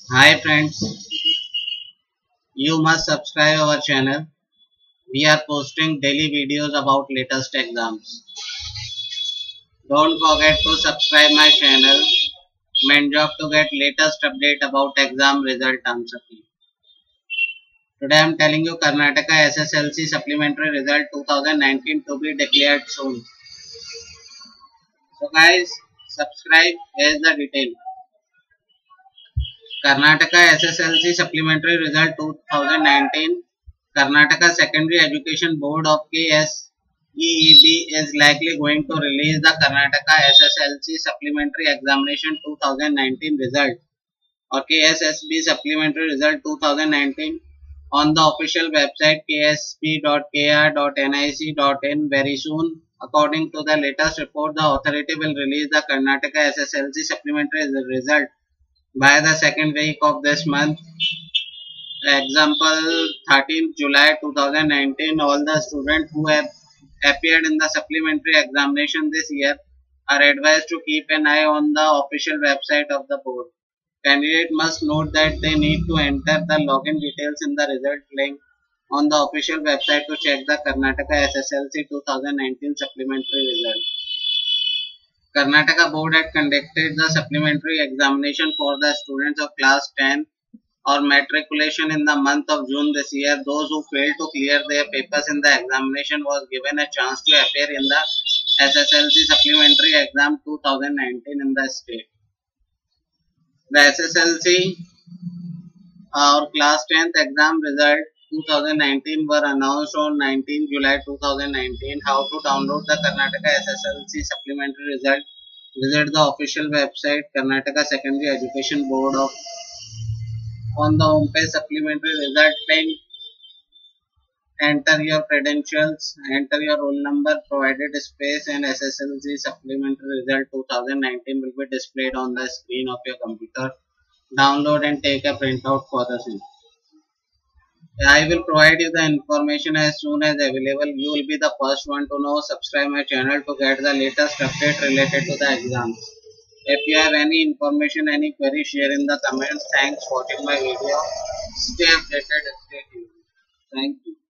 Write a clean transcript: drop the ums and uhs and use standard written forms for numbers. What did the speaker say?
Hi friends, you must subscribe our channel. We are posting daily videos about latest exams. Don't forget to subscribe my channel. Main job to get latest update about exam result answer key. Today I am telling you Karnataka SSLC Supplementary Result 2019 to be declared soon. So guys, subscribe. Here's the detail. Karnataka SSLC Supplementary Result 2019. Karnataka Secondary Education Board of KSEEB is likely going to release the Karnataka SSLC Supplementary Examination 2019 result or KSSB Supplementary Result 2019 on the official website ksp.kr.nic.in very soon. According to the latest report, the authority will release the Karnataka SSLC Supplementary Result by the second week of this month. Example 13th July 2019. All the students who have appeared in the supplementary examination this year are advised to keep an eye on the official website of the board. Candidate must note that they need to enter the login details in the result link on the official website to check the Karnataka SSLC 2019 supplementary result. Karnataka board had conducted the supplementary examination for the students of class 10 or matriculation in the month of June this year. Those who failed to clear their papers in the examination was given a chance to appear in the SSLC supplementary exam 2019 in the state. The SSLC or class 10th exam result 2019 were announced on 19 July 2019. How to download the Karnataka SSLC supplementary result? Visit the official website Karnataka Secondary Education Board of. On the homepage supplementary result link, enter your credentials, enter your roll number, provided space, and SSLC supplementary result 2019 will be displayed on the screen of your computer. Download and take a printout for the same. I will provide you the information as soon as available. You will be the first one to know. Subscribe my channel to get the latest update related to the exams. If you have any information, any query, share in the comments. Thanks for watching my video. Stay updated, stay tuned. Thank you.